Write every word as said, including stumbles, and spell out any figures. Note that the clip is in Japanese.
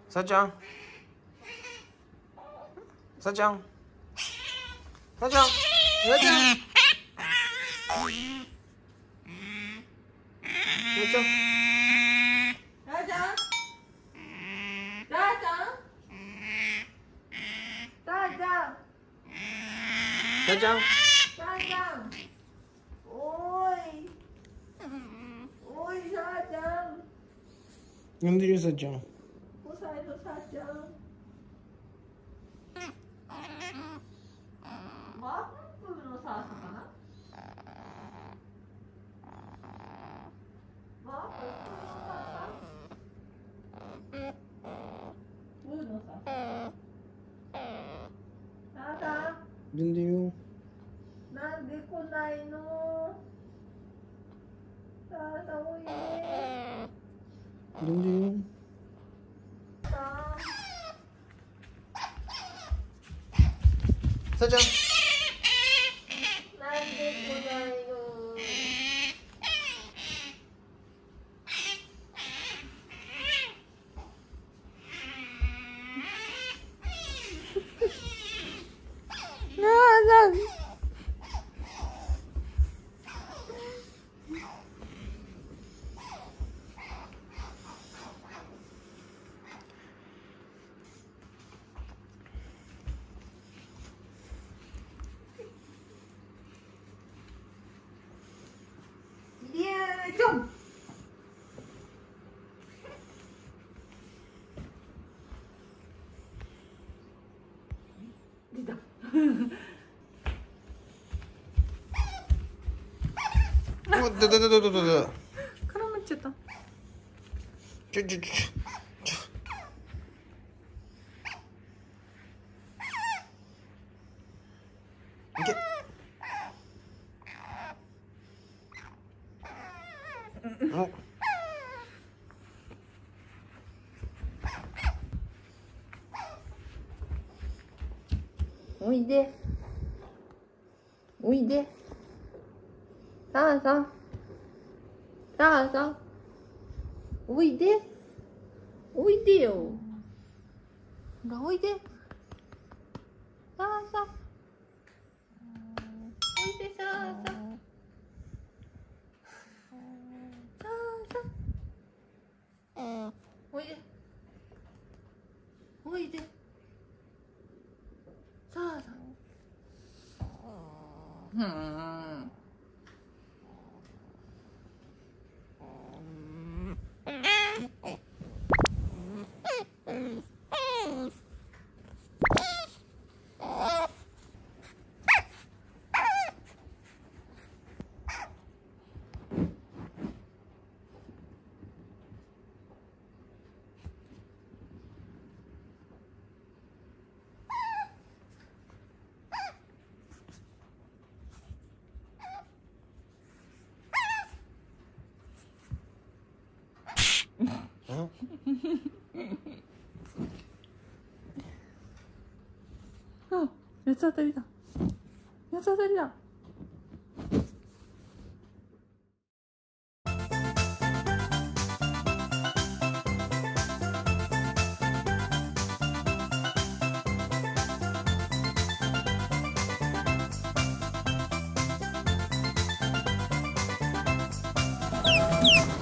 さあちゃん、さあちゃん、さあちゃん、さあちゃん、さあちゃん、さあちゃん、さあちゃん、 おい、おい、さあちゃん。 呼んでるよ、さあちゃん。 ごさいのさあちゃん。ワッフルのさあさんかな。ワッフルのさあさん。ブーのさあさん。さあさん。 呼んでるよ。 なんで来ないの。さあさん、おいで。 呼んでるよ。さあちゃん。 なんで来ないの。なあ、なん。ちょん。出た。 お、だだだだだだ。 絡まっちゃった。 ちょちょちょちょ。いけ。お。 おいで。おいで。さあさん。さあさん。おいで。おいでよ。ほら、おいで。さあさん。おいで、さあさん。さあさん。おいで。おいで。さあさん。うん。あ、八つ当たりだ。八つ当たりだ。 うん。